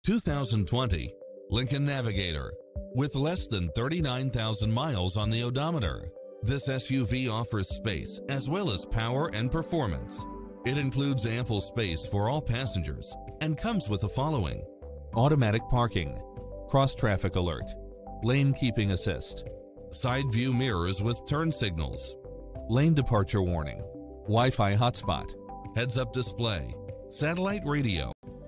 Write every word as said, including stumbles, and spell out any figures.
two thousand twenty Lincoln Navigator. With less than thirty-nine thousand miles on the odometer, this S U V offers space as well as power and performance. It includes ample space for all passengers and comes with the following: automatic parking, cross-traffic alert, lane keeping assist, side view mirrors with turn signals, lane departure warning, Wi-Fi hotspot, heads-up display, satellite radio.